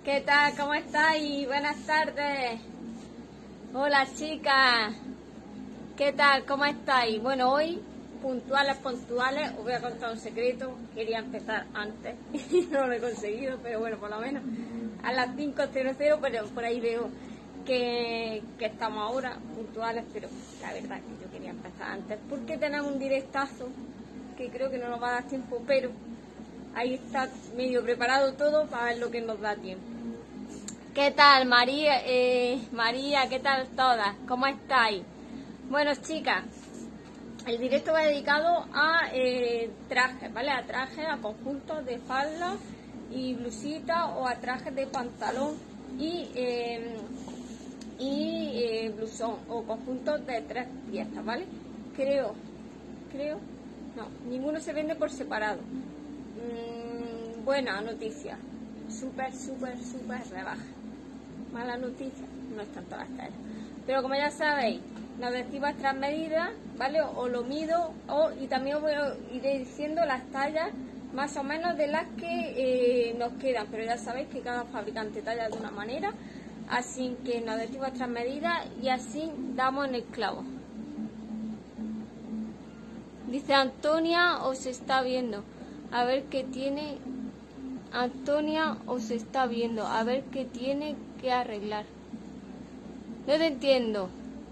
¿Qué tal? ¿Cómo estáis? Buenas tardes. Hola chicas. ¿Qué tal? ¿Cómo estáis? Bueno, hoy, puntuales, os voy a contar un secreto. Quería empezar antes y no lo he conseguido, pero bueno, por lo menos a las 5:00, pero por ahí veo que estamos ahora puntuales, pero la verdad que yo quería empezar antes porque tenemos un directazo que creo que no nos va a dar tiempo, pero ahí está medio preparado todo para ver lo que nos da tiempo. ¿Qué tal, María? María, ¿qué tal todas? ¿Cómo estáis? Bueno, chicas, el directo va dedicado a trajes, ¿vale? A trajes, a conjuntos de falda y blusita, o a trajes de pantalón y blusón, o conjuntos de 3 piezas, ¿vale? Creo, no, ninguno se vende por separado. Buena noticia, súper rebaja. Mala noticia, no están todas las tallas, pero como ya sabéis, nos decís vuestras medidas, ¿vale? O lo mido, y también os iré diciendo las tallas más o menos de las que nos quedan, pero ya sabéis que cada fabricante talla de una manera, así que nos decís vuestras medidas y así damos en el clavo. Dice Antonia, os está viendo, a ver qué tiene. Antonia os está viendo, a ver qué tiene que arreglar. No te entiendo.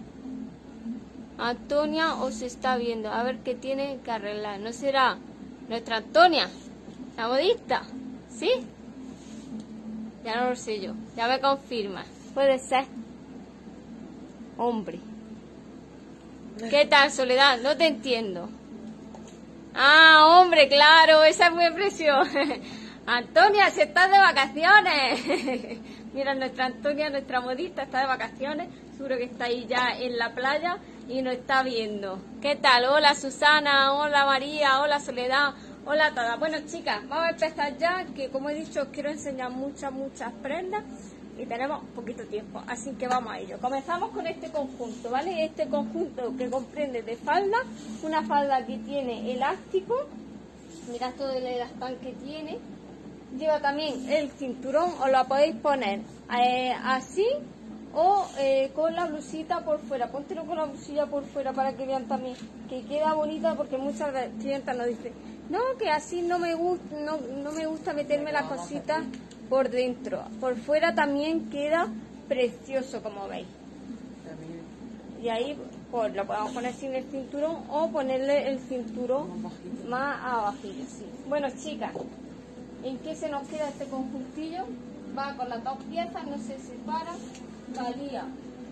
Antonia os está viendo, a ver qué tiene que arreglar. ¿No será nuestra Antonia, la modista? ¿Sí? Ya no lo sé yo, ya me confirma. Puede ser. Hombre. ¿Qué tal, Soledad? No te entiendo. Ah, hombre, claro, esa es mi impresión. Antonia, si estás de vacaciones. Mira, nuestra Antonia, nuestra modista, está de vacaciones. Seguro que está ahí ya en la playa y nos está viendo. ¿Qué tal? Hola Susana, hola María, hola Soledad, hola a todas. Bueno, chicas, vamos a empezar ya, que como he dicho os quiero enseñar muchas prendas y tenemos poquito tiempo, así que vamos a ello. Comenzamos con este conjunto, ¿vale? Este conjunto que comprende de falda, una falda que tiene elástico, mirad todo el elastán que tiene. Lleva también el cinturón, os lo podéis poner así o con la blusita por fuera. Póntelo con la blusilla por fuera para que vean también que queda bonita, porque muchas clientas nos dicen, no, que así no me gusta, no me gusta meterme las cositas por dentro. Por fuera también queda precioso, como veis. Y ahí pues lo podemos poner sin el cinturón o ponerle el cinturón más abajillo, sí. Bueno, chicas, ¿en qué se nos queda este conjuntillo? Va con las 2 piezas, no se separa, valía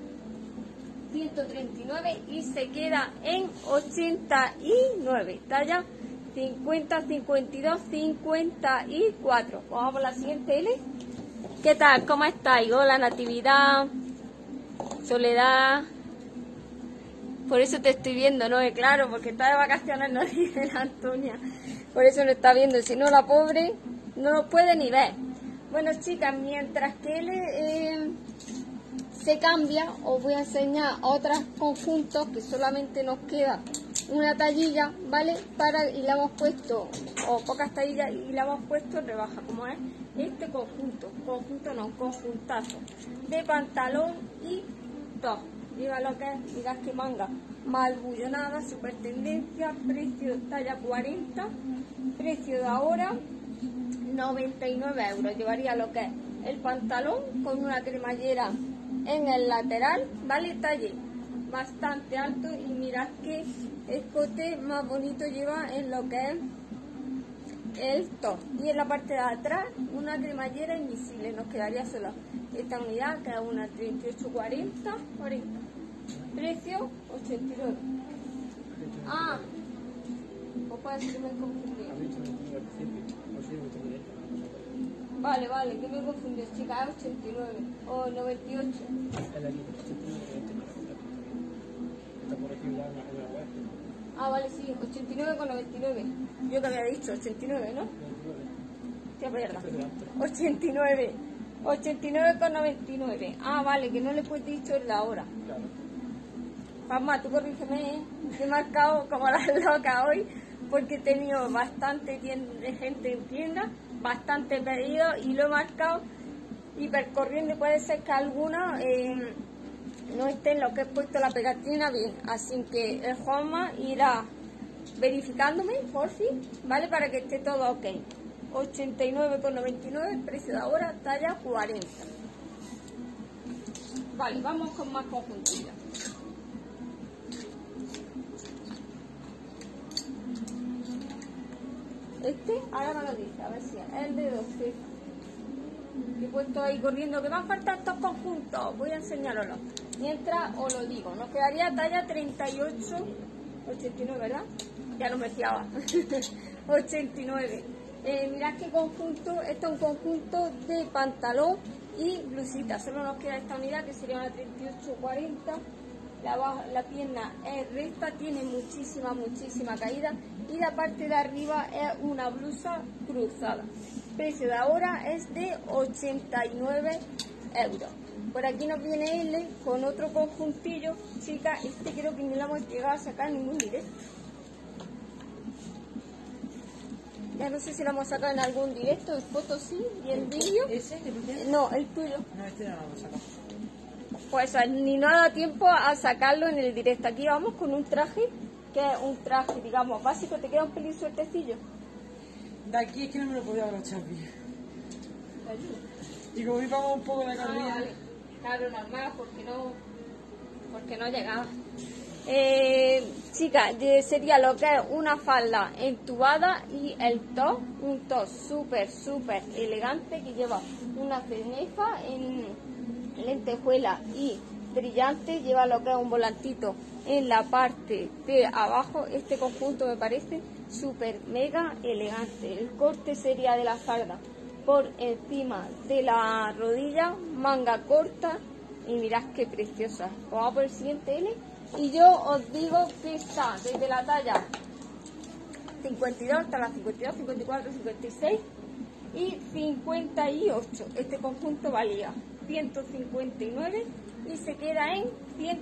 139 y se queda en 89, talla 50, 52, 54. Vamos por la siguiente, L. ¿Qué tal? ¿Cómo estáis? Hola Natividad, Soledad. Por eso te estoy viendo, ¿no? Claro, porque está de vacaciones, no dice la Antonia. Por eso no está viendo, si no la pobre no lo puede ni ver. Bueno, chicas, mientras que él se cambia, os voy a enseñar otros conjuntos que solamente nos queda una tallilla, ¿vale? Y le hemos puesto, o pocas tallillas, y le hemos puesto rebaja, como es este conjuntazo de pantalón y top. Lleva lo que es, mirad que manga malbullonada, super tendencia, precio talla 40, precio de ahora 99 euros. Llevaría lo que es el pantalón con una cremallera en el lateral, ¿vale? Talle bastante alto, y mirad que escote más bonito lleva en lo que es el top. Y en la parte de atrás una cremallera invisible. Nos quedaría solo esta unidad, que es una 3840, 40. Precio 89. Ah, o puede ser que me confundí. Vale, que me confundí, chica, es 89 o 98. Ah, vale, sí, 89 con 99. Yo que había dicho 89, ¿no? Qué verdad. 89 con 99. Ah, vale, que no le he dicho la hora. Mamá, tú corrígeme, ¿eh? He marcado como la loca hoy, porque he tenido bastante gente en tienda, bastante pedido, y lo he marcado hipercorriendo y puede ser que alguna no esté en lo que he puesto la pegatina bien. Así que el Juanma irá verificándome, por fin, ¿vale? Para que esté todo ok. 89,99, precio de ahora, talla 40. Vale, vamos con más conjuntillas. Ahora me lo dice, a ver si es el de 12. He puesto ahí corriendo que van a faltar estos conjuntos. Voy a enseñaroslo. Mientras os lo digo, nos quedaría talla 38, 89, ¿verdad? Ya no me fiaba. 89. Mirad qué conjunto. Esto es un conjunto de pantalón y blusita. Solo nos queda esta unidad que sería una 38-40. La pierna es recta, tiene muchísima caída y la parte de arriba es una blusa cruzada. Precio de ahora es de 89 euros. Por aquí nos viene L con otro conjuntillo. Chicas, creo que ni lo hemos llegado a sacar en ningún directo. Ya no sé si lo hemos sacado en algún directo, en fotos sí y en vídeo. ¿Ese que tú tienes? No, el tuyo. No, este no lo hemos sacado. Pues ni nos ha dado tiempo a sacarlo en el directo. Aquí vamos con un traje, que es un traje, digamos, básico. ¿Te queda un pelín suertecillo? De aquí es que no me lo podía abrochar bien. Y como íbamos un poco de carrilla. Vale. Claro, normal, porque no llegaba. Chicas, sería lo que es una falda entubada y el top, un top súper elegante que lleva una cenefa en lentejuela y brillante, lleva lo que es un volantito en la parte de abajo. Este conjunto me parece súper mega elegante. El corte sería de la falda por encima de la rodilla, manga corta y mirad qué preciosa. Vamos por el siguiente L y yo os digo que está desde la talla 52 hasta la 52, 54, 56 y 58. Este conjunto valía 159 y se queda en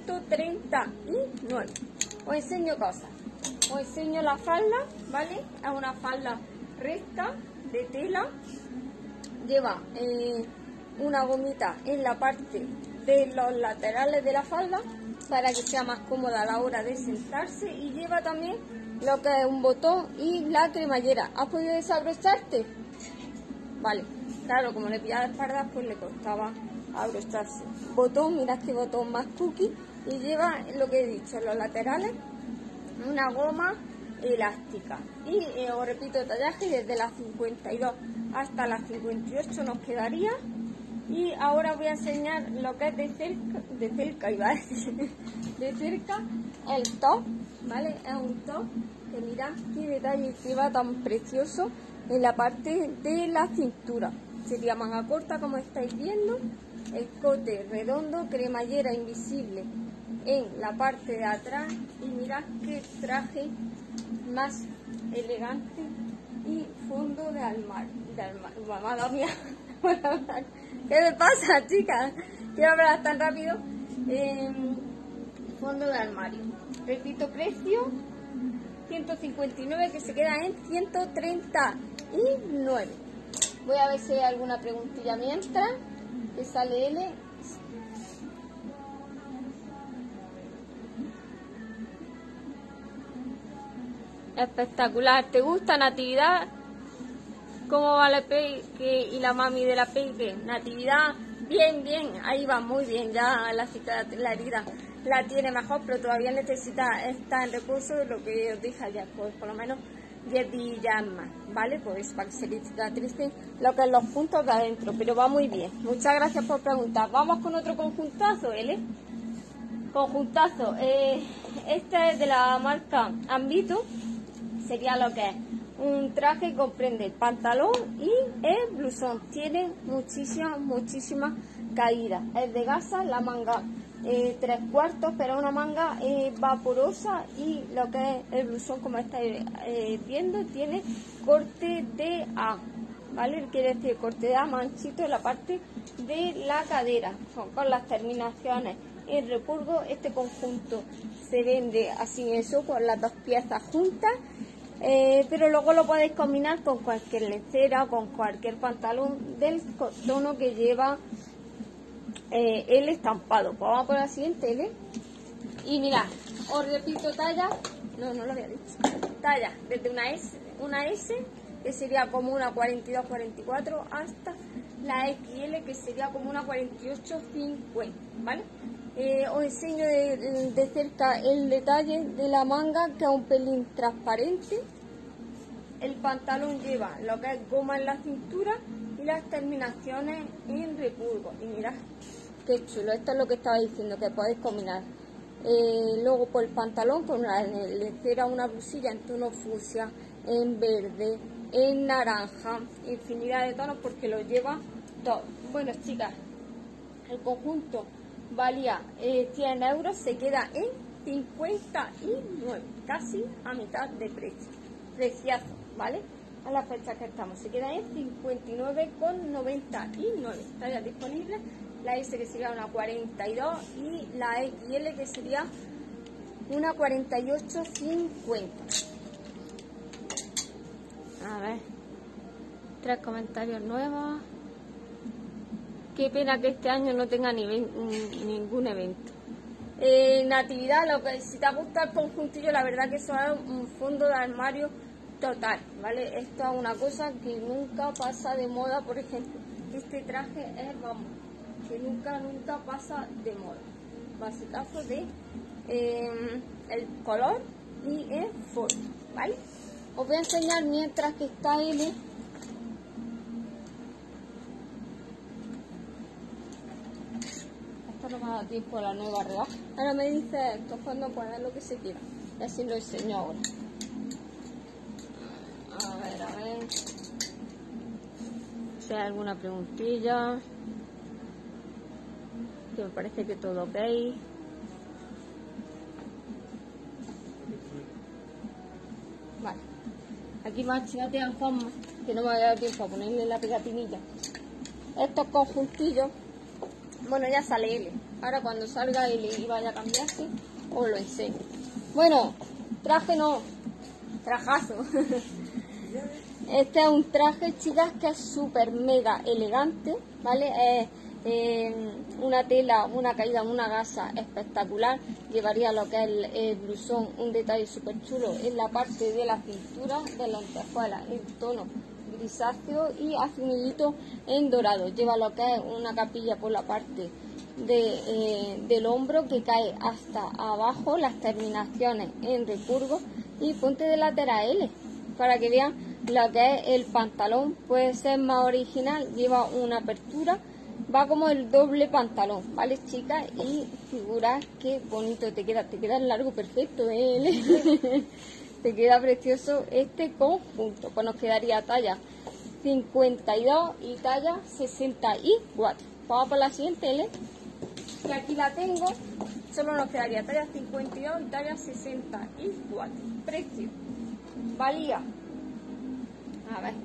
139. Os enseño cosas. Os enseño la falda, ¿vale? Es una falda recta de tela. Lleva una gomita en la parte de los laterales de la falda para que sea más cómoda a la hora de sentarse, y lleva también lo que es un botón y la cremallera. ¿Has podido desabrocharte? Vale, claro, como le pillaba de espaldas pues le costaba abrocharse. Botón, mirad qué botón más cookie, y lleva lo que he dicho, en los laterales una goma elástica. Y os repito, tallaje desde las 52 hasta las 58 nos quedaría. Y ahora voy a enseñar lo que es de cerca iba a decir, de cerca el top, ¿vale? Es un top que mirad qué detalle lleva tan precioso en la parte de la cintura. Sería manga corta, como estáis viendo, escote redondo, cremallera invisible en la parte de atrás, y mirad qué traje más elegante y fondo de armario. Madre mía, ¿qué me pasa, chicas? Quiero hablar tan rápido. Fondo de armario. Repito, precio 159, que se queda en 139. Voy a ver si hay alguna preguntilla mientras, que sale L. Espectacular. ¿Te gusta, Natividad? ¿Cómo va la peque y la mami de la peque? Natividad, bien, ahí va muy bien. Ya la herida la tiene mejor, pero todavía necesita estar en reposo, lo que os dije ayer, pues por lo menos 10 días más, ¿vale? Pues para que se le cicatricen lo que es los puntos de adentro, pero va muy bien. Muchas gracias por preguntar. Vamos con otro conjuntazo, ¿eh? Conjuntazo. Este es de la marca Ambito. Sería lo que es un traje que comprende el pantalón y el blusón. Tiene muchísimas caídas. Es de gasa, la manga 3/4, pero una manga vaporosa, y lo que es el blusón, como estáis viendo, tiene corte de A, ¿vale? Quiere decir corte de A, manchito en la parte de la cadera, con las terminaciones en repurgo. Este conjunto se vende así, eso, con las dos piezas juntas. pero luego lo podéis combinar con cualquier lencería, con cualquier pantalón del tono que lleva el estampado. Pues vamos por la siguiente, L. Y mirad, os repito talla, no lo había dicho, talla desde una S, que sería como una 42-44, hasta la XL, que sería como una 48-50, ¿vale? Os enseño de cerca el detalle de la manga, que es un pelín transparente. El pantalón lleva lo que es goma en la cintura y las terminaciones en repulgo. Y mirad qué chulo, esto es lo que estaba diciendo, que podéis combinar. Luego por el pantalón con una lencería, una blusilla en tono fucsia, en verde, en naranja, infinidad de tonos porque lo lleva todo. Bueno, chicas, el conjunto valía 100 euros, se queda en 59, casi a mitad de precio. Preciazo, ¿vale? A la fecha que estamos, se queda en 59,99. Tallas disponibles, la S que sería una 42 y la XL que sería una 48,50. A ver, 3 comentarios nuevos. Qué pena que este año no tenga ningún evento. Natividad, lo que si te gusta el conjuntillo, la verdad que eso es un fondo de armario total, ¿vale? Esto es una cosa que nunca pasa de moda. Por ejemplo, este traje es, vamos, que nunca pasa de moda. Basicazo de el color y el forma, ¿vale? Os voy a enseñar mientras que está L. Esto no me ha dado tiempo a la nueva rebaja. Ahora me dice esto cuando poner lo que se quiera. Y así lo enseño ahora. A ver. Si hay alguna preguntilla. Que me parece que todo ok. Vale. Aquí más chingate a Juanma, que no me había dado tiempo a ponerle la pegatinilla. Estos conjuntillos, bueno, ya sale L. Ahora cuando salga L y vaya a cambiarse, os lo enseño. Bueno, traje no, trajazo. Este es un traje, chicas, que es súper mega elegante, ¿vale? Es una tela, una caída, una gasa espectacular. Llevaría lo que es el blusón, un detalle súper chulo en la parte de la cintura, de la lentejuela, en tono grisáceo y hace un hilito en dorado. Lleva lo que es una capilla por la parte del hombro que cae hasta abajo, las terminaciones en recurvo, y ponte de lateral L para que vean lo que es el pantalón. Puede ser más original, lleva una apertura, va como el doble pantalón, ¿vale, chicas? Y figura qué bonito te queda en largo perfecto, L. Te queda precioso este conjunto. Pues nos quedaría talla 52 y talla 64. Vamos por la siguiente, L, que aquí la tengo. Solo nos quedaría talla 52 y talla 64. Precio valía, a ver,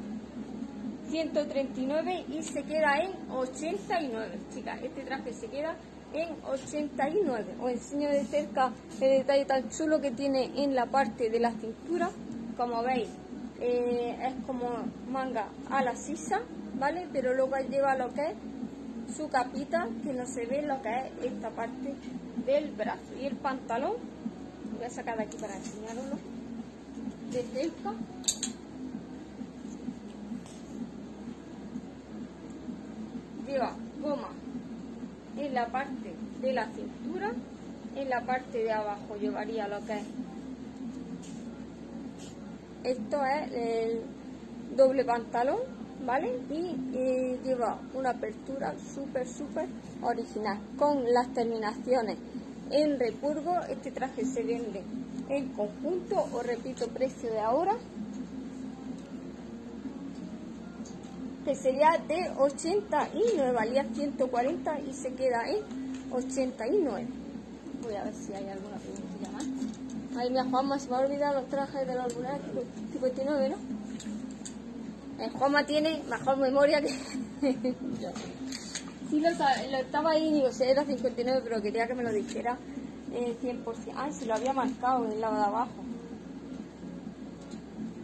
139 y se queda en 89, chicas. Este traje se queda en 89. Os enseño de cerca el detalle tan chulo que tiene en la parte de la cintura. Como veis, es como manga a la sisa, ¿vale? Pero luego lleva lo que es su capita, que no se ve lo que es esta parte del brazo. Y el pantalón, lo voy a sacar de aquí para enseñaroslo de cerca. Lleva goma en la parte de la cintura, en la parte de abajo llevaría lo que es, esto es el doble pantalón, ¿vale? Y lleva una apertura súper original con las terminaciones en repurgo. Este traje se vende en conjunto, os repito, precio de ahora, que sería de 89, valía 140 y se queda en 89. Voy a ver si hay alguna preguntilla más. Ay, mira, Juanma, se me ha olvidado los trajes de los lunares 59, ¿no? Juanma tiene mejor memoria que yo. Sí, lo estaba ahí, digo, si era 59, pero quería que me lo dijera 100%. Ay, si lo había marcado en el lado de abajo.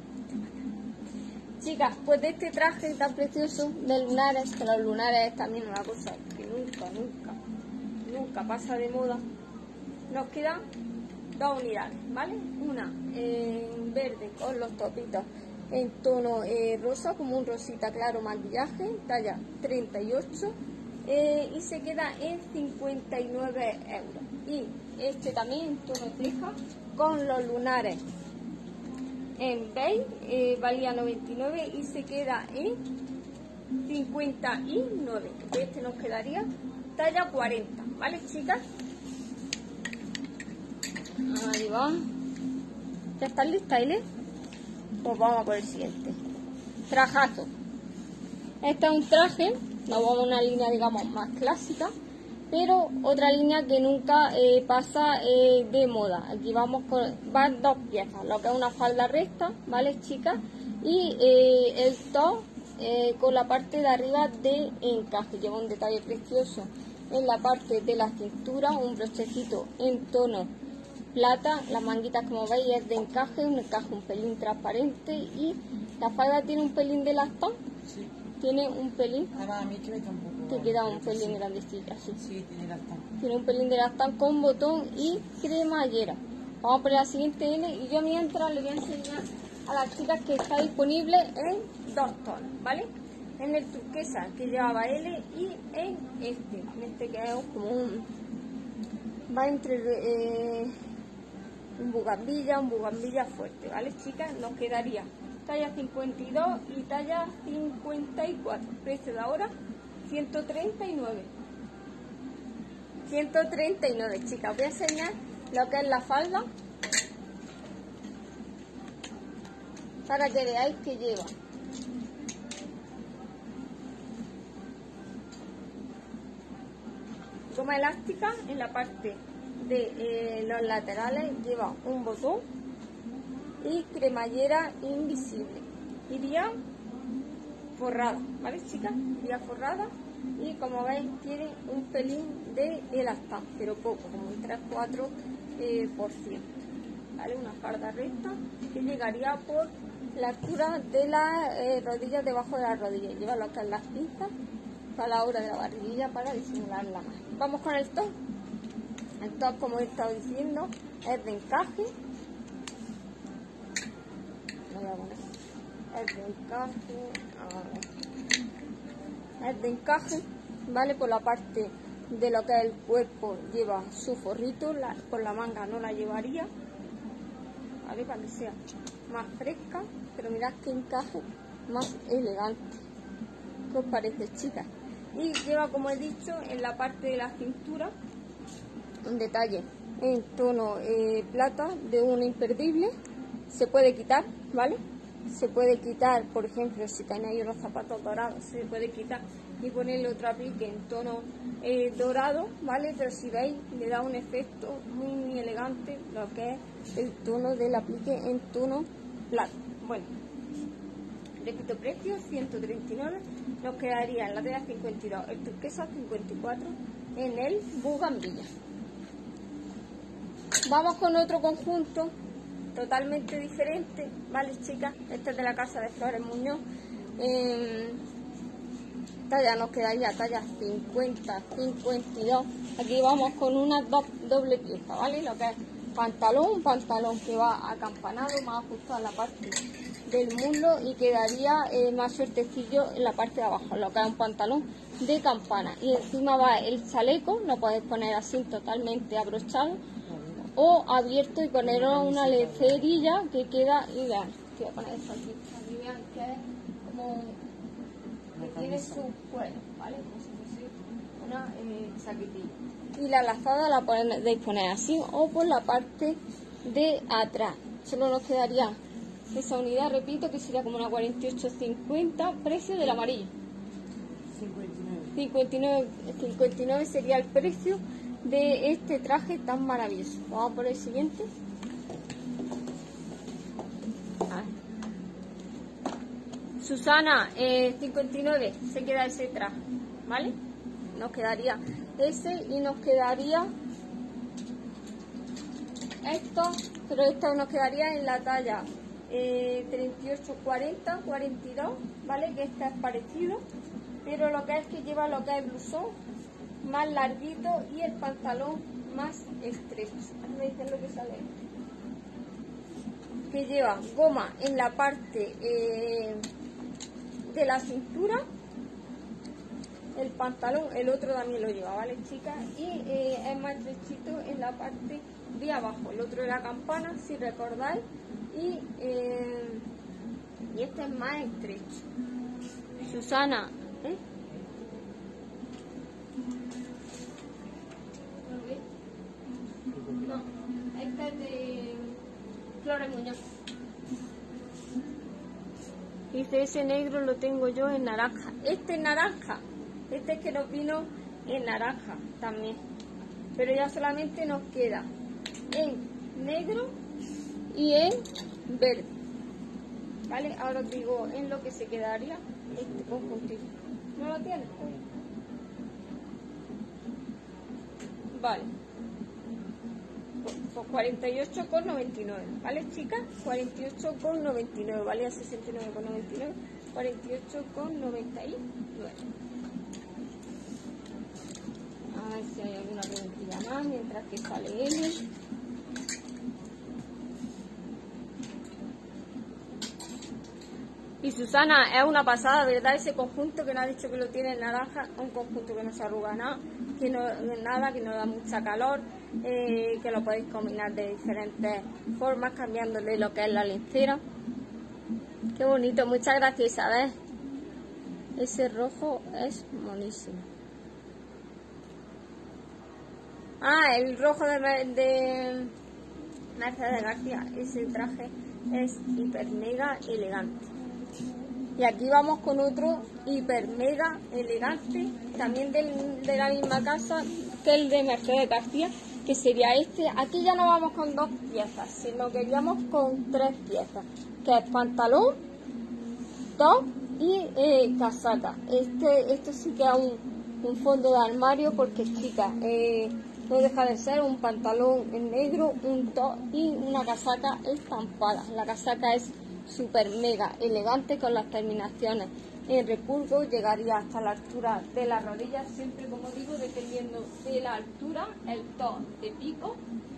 chicas, pues de este traje tan precioso de lunares, que los lunares es también una cosa que nunca pasa de moda, nos quedan dos unidades, ¿vale? Una en verde con los topitos en tono rosa, como un rosita claro maquillaje, talla 38, y se queda en 59 euros. Y este también en tono ceja con los lunares en beige, valía 99 y se queda en 59. Este nos quedaría talla 40, ¿vale, chicas? Ahí va. ¿Ya están listas, Ile? Pues vamos a por el siguiente. Trajazo. Este es un traje, nos vamos a una línea, digamos, más clásica, pero otra línea que nunca pasa de moda. Aquí vamos con van dos piezas, lo que es una falda recta, ¿vale, chicas? Y el top con la parte de arriba de encaje. Lleva un detalle precioso en la parte de la cintura, un brochecito en tono plata. Las manguitas, como veis, es de encaje, un encaje un pelín transparente, y la falda tiene un pelín de lastón. Sí. Tiene un pelín. Además, a mí que me está un poco... Te queda un pelín sí. grandecita, sí. Sí, tiene lastón. Tiene un pelín de lastán con botón y cremallera. Vamos por la siguiente L, y yo mientras le voy a enseñar a las chicas que está disponible en dos tonos, ¿vale? En el turquesa que llevaba L y en este que es como un... va entre un bugambilla fuerte, ¿vale, chicas? Nos quedaría talla 52 y talla 54. Precio de ahora 139. 139, chicas. Voy a enseñar lo que es la falda para que veáis que lleva goma elástica en la parte de los laterales, lleva un botón y cremallera invisible. Iría forrada, ¿vale, chicas? Iría forrada, y como veis tiene un pelín de elastán, pero poco, como un 3-4%, ¿vale? Una falda recta que llegaría por la altura de las rodillas, debajo de las rodillas. Lleva lo que es las pinzas para la hora de la barriguilla para disimularla más. Vamos con el top. El top, como he estado diciendo, es de encaje. Voy a poner. Es de encaje. Es de encaje, ¿vale? Por la parte de lo que es el cuerpo lleva su forrito, por la manga no la llevaría, ¿vale? Para que sea más fresca, pero mirad que encaje más elegante. ¿Qué os parece, chicas? Y lleva, como he dicho, en la parte de la cintura un detalle en tono plata de un imperdible. Se puede quitar, ¿vale? Se puede quitar, por ejemplo, si tenéis unos zapatos dorados, se puede quitar y ponerle otro aplique en tono dorado, ¿vale? Pero si veis, le da un efecto muy elegante lo que es el tono del aplique en tono plata. Bueno, repito, precio 139, nos quedaría en la tela 52, el turquesa 54, en el bugambilla. Vamos con otro conjunto totalmente diferente, ¿vale, chicas? Este es de la Casa de Flores Muñoz. Talla nos quedaría talla 50, 52. Aquí vamos con una doble pieza, ¿vale? Lo que es un pantalón que va acampanado, más ajustado en la parte del muslo, y quedaría más suertecillo en la parte de abajo, lo que es un pantalón de campana. Y encima va el chaleco, lo podéis poner así totalmente abrochado o abierto y poner una lecerilla que queda ideal. Voy a poner esto aquí para que vean que es como que tiene su cuero, ¿vale? Como si fuese una chaquetilla. Y la lazada la podéis poner así o por la parte de atrás. Solo nos quedaría esa unidad, repito, que sería como una 48,50, precio del amarillo. 59 sería el precio de este traje tan maravilloso. Vamos por el siguiente. Susana, 59 se queda ese traje, ¿vale? Nos quedaría ese y nos quedaría esto, pero esto nos quedaría en la talla 38, 40, 42, ¿vale? Que este es parecido, pero lo que es que lleva lo que es blusón más larguito y el pantalón más estrecho. ¿Veis lo que sale? Que lleva goma en la parte de la cintura. El pantalón, el otro también lo lleva, ¿vale, chicas? Y es más estrechito en la parte de abajo. El otro de la campana, si recordáis. Y este es más estrecho. Susana, ¿eh? No, este es de Flores Muñoz. Dice, ese negro lo tengo yo en naranja. Este es naranja. Este es que nos vino en naranja también. Pero ya solamente nos queda en negro y en verde. ¿Vale? Ahora os digo en lo que se quedaría este conjuntito. ¿No lo tienes? Vale. Pues 48,99. ¿Vale, chicas? 48,99. Valía 69,99. 48,99. A ver si hay alguna preguntilla más mientras que sale él. Y Susana, es una pasada, ¿verdad? Ese conjunto que nos ha dicho que lo tiene en naranja, un conjunto que no se arruga nada, que no da mucha calor, que lo podéis combinar de diferentes formas, cambiándole lo que es la lencera. Qué bonito, muchas gracias, Isabel. Ese rojo es monísimo. Ah, el rojo de Mercedes García, ese traje es hiper mega elegante. Y aquí vamos con otro hiper mega elegante, también de la misma casa que el de Mercedes García, que sería este. Aquí ya no vamos con 2 piezas, sino que iríamos con 3 piezas, que es pantalón, top y casaca. Esto sí que es un fondo de armario, porque chicas, no deja de ser un pantalón en negro, un top y una casaca estampada. La casaca es súper mega elegante, con las terminaciones en repulgo, llegaría hasta la altura de las rodillas, siempre, como digo, dependiendo de la altura. El top de pico,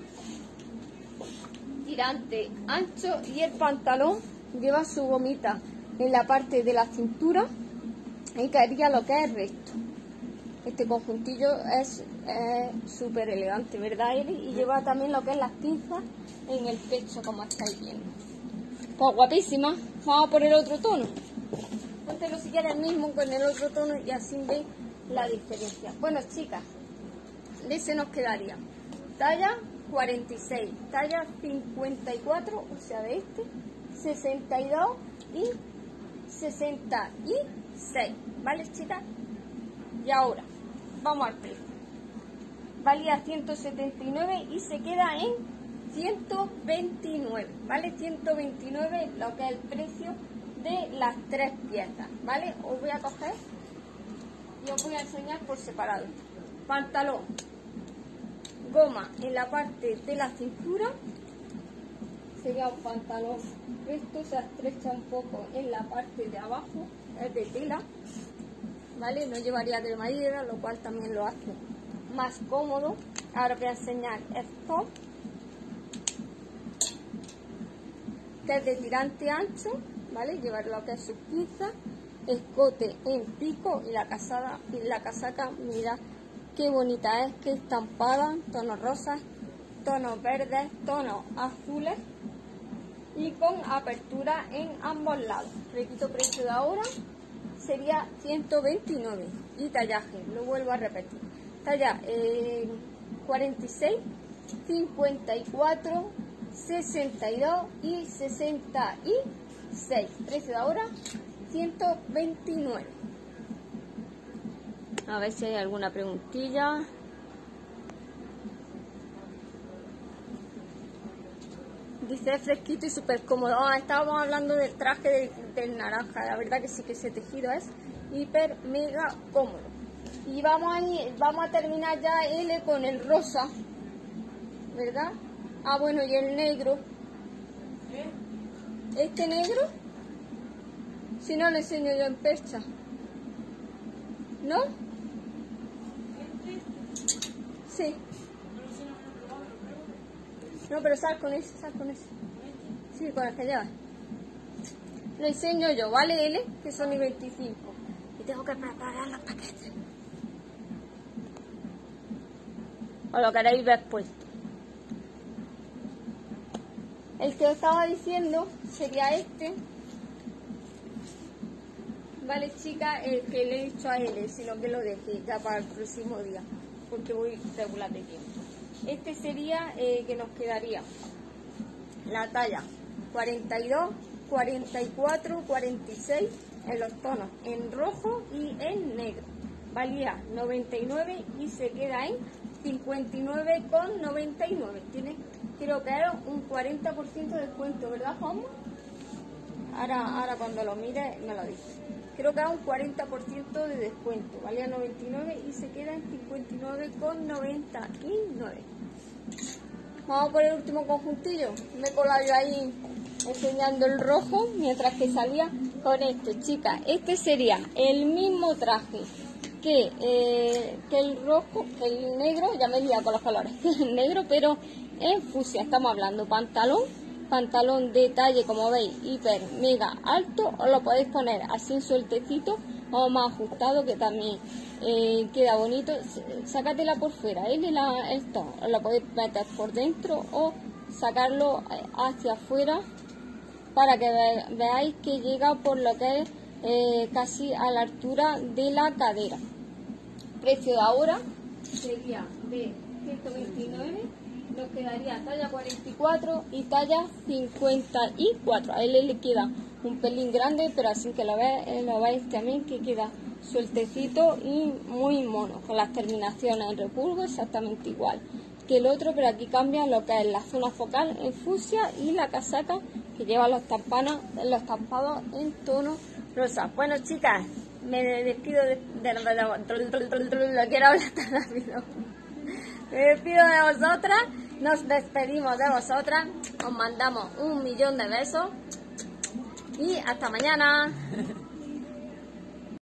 tirante ancho, y el pantalón lleva su gomita en la parte de la cintura y caería lo que es recto. Este conjuntillo es súper elegante, ¿verdad, Eli? Y lleva también lo que es las pinzas en el pecho, como estáis viendo. Pues guapísima. Vamos a poner otro tono. Póntelo si quieres mismo con el otro tono y así veis la diferencia. Bueno, chicas, de ese nos quedaría talla 46, talla 54, o sea de este, 62 y 66. ¿Vale, chicas? Y ahora, vamos al precio. Valía 179 y se queda en 129, ¿vale? 129 lo que es el precio de las 3 piezas, ¿vale? Os voy a coger y os voy a enseñar por separado. Pantalón, goma en la parte de la cintura, sería un pantalón recto, se estrecha un poco en la parte de abajo, es de tela, ¿vale? No llevaría cremallera, lo cual también lo hace más cómodo. Ahora voy a enseñar esto, que es de tirante ancho, ¿vale? Llevar lo que es sus pinzas, escote en pico, y la casaca, mirad qué bonita es, qué estampada, tonos rosas, tonos verdes, tonos azules y con apertura en ambos lados. Repito, precio de ahora sería 129 y tallaje, lo vuelvo a repetir, talla 46, 54, 62 y 66. Precio de ahora 129. A ver si hay alguna preguntilla. Dice fresquito y súper cómodo. Estábamos hablando del traje del naranja. La verdad que sí, que ese tejido es hiper mega cómodo. Y vamos a terminar ya L con el rosa, ¿verdad? Ah, bueno, y el negro. Este negro, si no lo enseño yo en percha. ¿No? Sí. No, pero sal con ese, sal con ese. Sí, con el que llevas. Lo enseño yo, ¿vale, L? Que son y 25. Y tengo que preparar los paquetes. O lo queréis ver puesto. El que os estaba diciendo sería este. Vale, chicas, el que le he dicho a él, sino que lo deje ya para el próximo día, porque voy regular de tiempo. Este sería que nos quedaría la talla 42, 44, 46 en los tonos en rojo y en negro. Valía 99 y se queda en 59,99. Tiene, creo que era un 40% de descuento, ¿verdad, Juanma? Ahora cuando lo mire me lo dice. Creo que era un 40% de descuento. Valía 99 y se queda en 59,99. Vamos por el último conjuntillo. Me he colado yo ahí enseñando el rojo mientras que salía con este, chicas. Este sería el mismo traje que el rojo, que el negro, ya me he liado con los colores, que el negro, pero en fucsia. Estamos hablando pantalón de talle, como veis, hiper mega alto. Os lo podéis poner así sueltecito o más ajustado, que también queda bonito. Sácatela por fuera, esto os lo podéis meter por dentro o sacarlo hacia afuera para que veáis que llega por lo que es casi a la altura de la cadera. Precio de ahora sería de 129. Nos quedaría talla 44 y talla 54. A él le queda un pelín grande, pero así que lo veis también que queda sueltecito y muy mono, con las terminaciones en repulgo exactamente igual que el otro, pero aquí cambia lo que es la zona focal en fucsia y la casaca que lleva los estampados en tono rosa. Bueno, chicas, me despido quiero hablar tan rápido. Me despido de vosotras, nos despedimos de vosotras, os mandamos 1.000.000 de besos y hasta mañana.